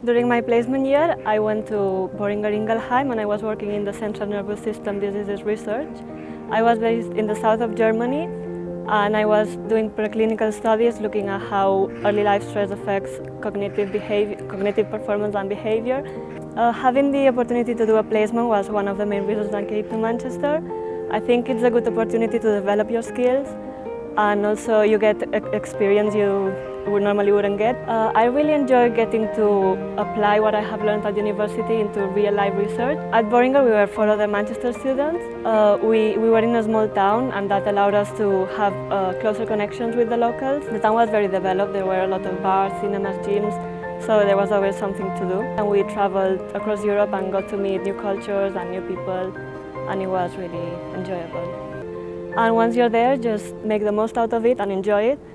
During my placement year, I went to Boehringer Ingelheim and I was working in the central nervous system diseases research. I was based in the south of Germany and I was doing preclinical studies looking at how early life stress affects cognitive performance and behavior. Having the opportunity to do a placement was one of the main reasons I came to Manchester. I think it's a good opportunity to develop your skills, and also you get experience you normally wouldn't get. I really enjoy getting to apply what I have learned at university into real-life research. At Boehringer we were 4 other Manchester students. We were in a small town and that allowed us to have closer connections with the locals. The town was very developed, there were a lot of bars, cinemas, gyms, so there was always something to do. And we traveled across Europe and got to meet new cultures and new people, and it was really enjoyable. And once you're there, just make the most out of it and enjoy it.